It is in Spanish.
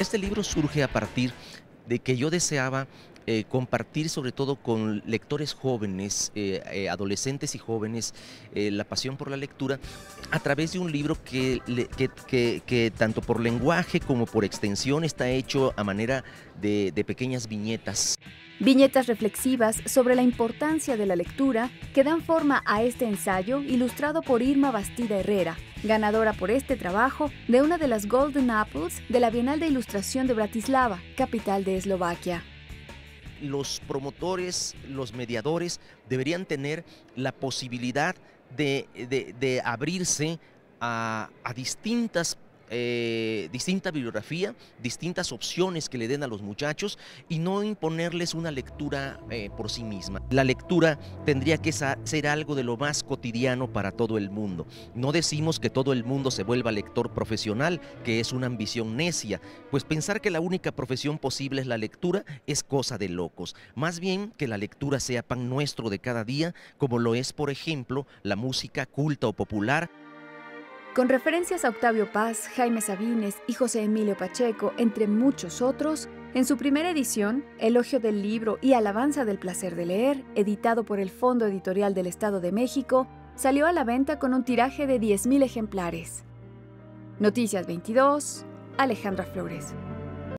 Este libro surge a partir de que yo deseaba compartir sobre todo con lectores jóvenes, adolescentes y jóvenes, la pasión por la lectura a través de un libro que tanto por lenguaje como por extensión está hecho a manera de pequeñas viñetas. Viñetas reflexivas sobre la importancia de la lectura que dan forma a este ensayo ilustrado por Irma Bastida Herrera, ganadora por este trabajo de una de las Golden Apples de la Bienal de Ilustración de Bratislava, capital de Eslovaquia. Los promotores, los mediadores deberían tener la posibilidad de abrirse a distinta bibliografía, distintas opciones que le den a los muchachos y no imponerles una lectura por sí misma. La lectura tendría que ser algo de lo más cotidiano para todo el mundo. No decimos que todo el mundo se vuelva lector profesional, que es una ambición necia, pues pensar que la única profesión posible es la lectura es cosa de locos. Más bien que la lectura sea pan nuestro de cada día, como lo es, por ejemplo, la música culta o popular. Con referencias a Octavio Paz, Jaime Sabines y José Emilio Pacheco, entre muchos otros, en su primera edición, Elogio del Libro y Alabanza del Placer de Leer, editado por el Fondo Editorial del Estado de México, salió a la venta con un tiraje de 10,000 ejemplares. Noticias 22, Alejandra Flores.